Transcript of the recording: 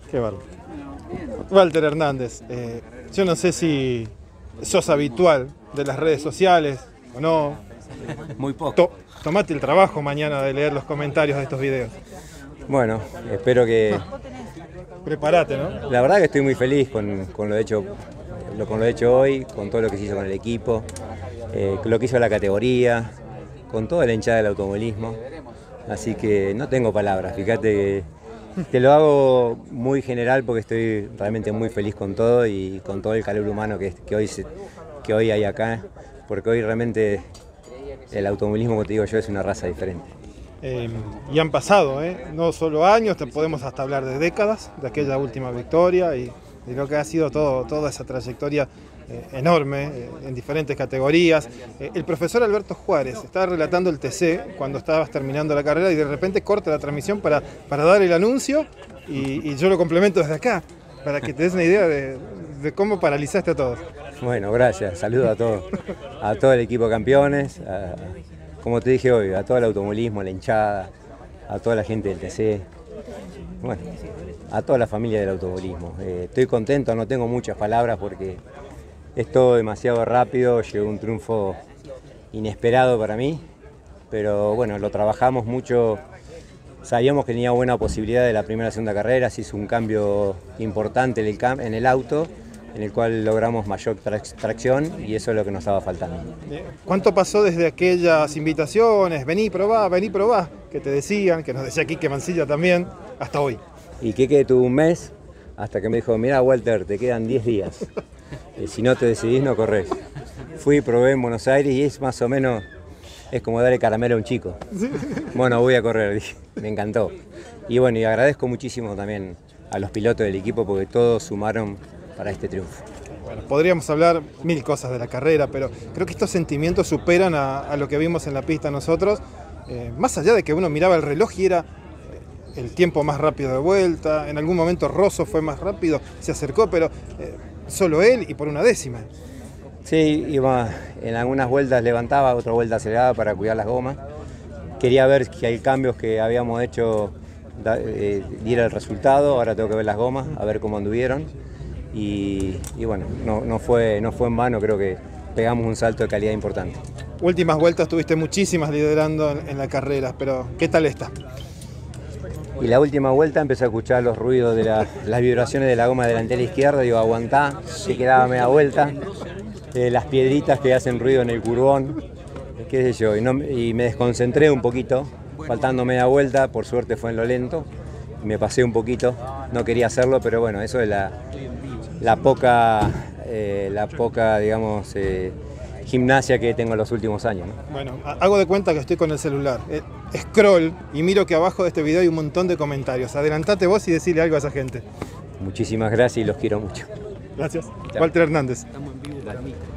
Qué bárbaro. Walter Hernández, yo no sé si sos habitual de las redes sociales o no. Muy poco. Tomate el trabajo mañana de leer los comentarios de estos videos. Bueno, espero que... Prepárate, ¿no? La verdad que estoy muy feliz con lo hecho hoy, con todo lo que se hizo con el equipo, lo que hizo la categoría, con toda la hinchada del automovilismo. Así que no tengo palabras, fíjate que te lo hago muy general porque estoy realmente muy feliz con todo y con todo el calor humano que hoy hay acá, porque hoy realmente el automovilismo, como te digo yo, es una raza diferente. Y han pasado, no solo años, podemos hasta hablar de décadas, de aquella última victoria y de lo que ha sido toda esa trayectoria enorme en diferentes categorías. El profesor Alberto Juárez estaba relatando el TC cuando estabas terminando la carrera y de repente corta la transmisión para dar el anuncio y yo lo complemento desde acá, para que te des una idea de cómo paralizaste a todos. Bueno, gracias, saludo a todos, a todo el equipo de campeones, como te dije hoy, a todo el automovilismo, la hinchada, a toda la gente del TC, bueno, a toda la familia del automovilismo. Estoy contento, no tengo muchas palabras porque es todo demasiado rápido, llegó un triunfo inesperado para mí, pero bueno, lo trabajamos mucho, sabíamos que tenía buena posibilidad de la primera y segunda carrera, se hizo un cambio importante en el auto, en el cual logramos mayor tracción y eso es lo que nos estaba faltando. ¿Cuánto pasó desde aquellas invitaciones, vení, probá, que te decían, que nos decía Quique Mancilla también, hasta hoy? Y Quique tuvo un mes, hasta que me dijo, mirá Walter, te quedan 10 días, si no te decidís no corres. Fui, probé en Buenos Aires y es más o menos, es como darle caramelo a un chico. Bueno, voy a correr, dije, me encantó. Y bueno, y agradezco muchísimo también a los pilotos del equipo porque todos sumaron para este triunfo. Bueno, podríamos hablar mil cosas de la carrera, pero creo que estos sentimientos superan a lo que vimos en la pista nosotros, más allá de que uno miraba el reloj y era el tiempo más rápido de vuelta, en algún momento Rosso fue más rápido, se acercó, pero solo él y por una décima. Sí, iba en algunas vueltas levantaba, otra vuelta aceleraba para cuidar las gomas. Quería ver que hay cambios que habíamos hecho diera el resultado, ahora tengo que ver las gomas, a ver cómo anduvieron. Y bueno, no fue en vano, creo que pegamos un salto de calidad importante. Últimas vueltas tuviste muchísimas liderando en la carrera, pero ¿qué tal esta? Y la última vuelta empecé a escuchar los ruidos de las vibraciones de la goma delantera izquierda, digo aguantá, se quedaba media vuelta, las piedritas que hacen ruido en el curvón, qué sé yo, y me desconcentré un poquito, faltando media vuelta, por suerte fue en lo lento, me pasé un poquito, no quería hacerlo, pero bueno, eso es la poca, digamos, gimnasia que tengo en los últimos años, ¿no? Bueno, hago de cuenta que estoy con el celular, scroll y miro que abajo de este video hay un montón de comentarios. Adelantate vos y decile algo a esa gente. Muchísimas gracias y los quiero mucho. Gracias. Chao. Walter Hernández. Estamos en vivo para mí.